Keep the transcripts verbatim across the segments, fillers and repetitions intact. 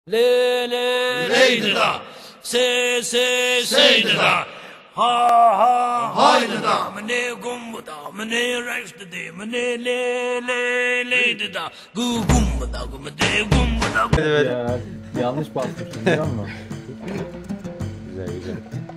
Le le leydi da, se se seydi da, ha ha haydi da, mene gumbu da, mene reçti de, mene le le leydi da, gu gumbu da, gu mene gumbu da. Evet. Ya, yanlış basmışım biliyor musun? Güzel güzel.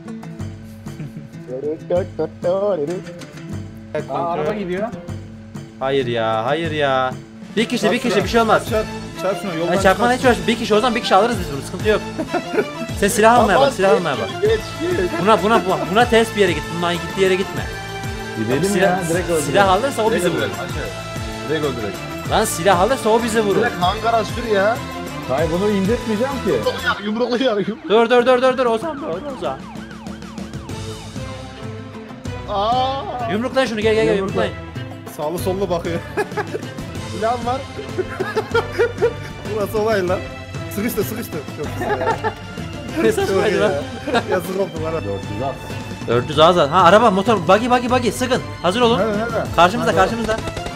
Aa, araba gidiyor. Hayır ya, hayır ya. Bir kişi, bir kişi bir şey olmaz. Çarp, çarp şunu yoldan. Ay çarpma hiç uğraşma. Bir kişi o zaman bir kişi alırız biz bunu. Sıkıntı yok. Sen silah almaya bak, silah almaya bak. Geç geç. Buna buna buna, buna ters bir yere git. Bundan gittiği yere gitme. Gidelim silah, ya, direkt öldürelim. silah alırsa o bizi Direkt vurur. öldürelim, aşağı. Direkt öldürelim. Lan silah alırsa o bizi vurur. Direkt hangara sür ya. Hayır bunu indirtmeyeceğim ki. Yumruklu yar yumruklu. Dur dur dur dur dur Ozan dur Ozan. Aaa. Yumruklayın şunu gel gel gel Yumrukla. yumruklayın. Sağlı sollu bakıyor. Silahım var. Burası olay lan. Sıkıştı sıkıştı. Çok güzel ya. Ne saçmaydı lan. Yazık oldu bana. dört yüz at. dört yüz ağız at. Ha araba motor buggy buggy buggy sıkın. Hazır olun. Nerede nerede? Karşımızda karşımızda.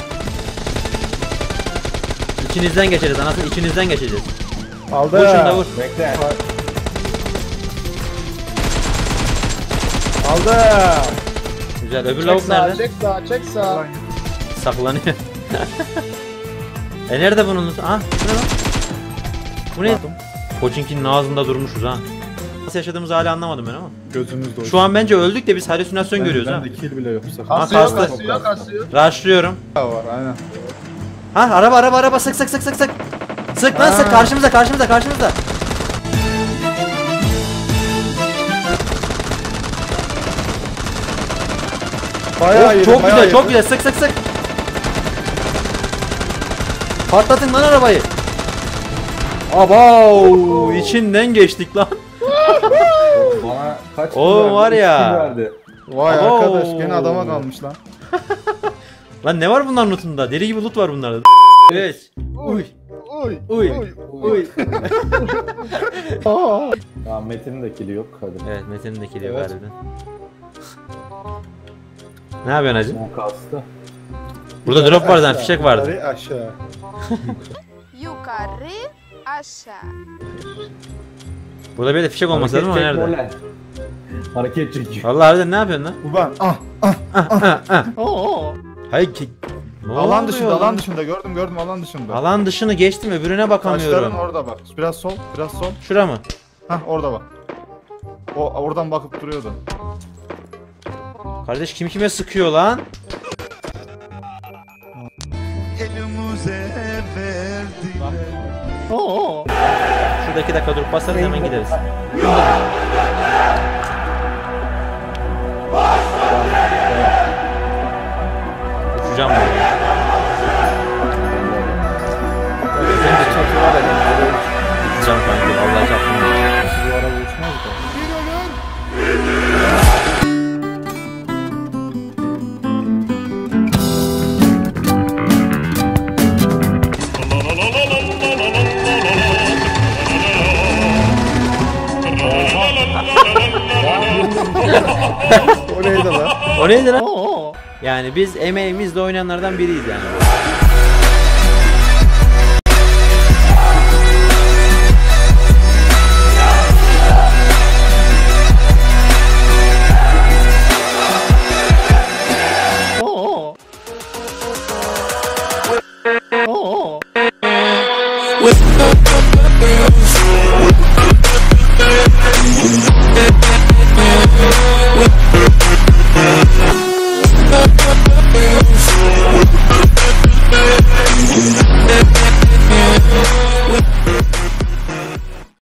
İçinizden geçeceğiz anasını içinizden geçeceğiz. Aldı. Vur şunu da vur. Bekle. Aldı. Güzel öbür lavuk nerede? Çek sağa çek sağa. Saklanıyor. e nerede bunun? Ha bu ne lan? Bu ne? Koçinkinin ağzında durmuşuz ha. Nasıl yaşadığımızı hala anlamadım ben ama. Gözümüz doydu. Şu an bence öldük de biz halüsinasyon görüyoruz ha. Bende kill bile yok. Ha, Kasıyor kastı. kasıyor kasıyor. Rushlıyorum. Var aynen. Ha araba araba araba sık sık sık sık sık. Sık lan sık Ha. karşımıza karşımıza karşımıza. Bayağı Of, iyi. çok güzel çok güzel sık sık sık. Patlatın lan arabayı. Abav içinden geçtik lan. Bana kaç kill O verdi? var Üç ya. kill verdi. Vay Abo. arkadaş gene adama kalmış lan. Lan ne var bunların lootunda? Deli gibi loot var bunlarda. Evet. Uy. Uy Uy. Uy. Aa. Ya Metin'in de kill'i yok hadi. Evet Metin'in de kiliyor Evet. harbiden. Ne yapıyorsun hacı? O kastı. Burada drop vardı lan fişek vardı. Yukarı, aşağı. Yukarı aşağı. Burada bir de fişek olması lazım ama Hareket çekme nerede? ulan. Hareket çekiyor. Vallahi harbiden ne yapıyorsun lan? Ulan ah ah. Ah, ah. Oo. Hayır ki. Ne Alan oluyor dışında lan? alan dışında gördüm gördüm alan dışında. Alan dışını geçtim öbürüne bakamıyorum. Taşların orada bak. Biraz sol biraz sol. Şura mı? Hah orada bak. O oradan bakıp duruyordu. Kardeş kim kime sıkıyor lan? Oo. Şurada iki dakika durup basarız hemen gideriz. Uçacağım buraya. Gideceğim kanka vallahi çarptım. Bu araba uçmaz da. O neydi lan? O neydi lan? Oo. Yani biz emeğimizle oynayanlardan biriyiz yani.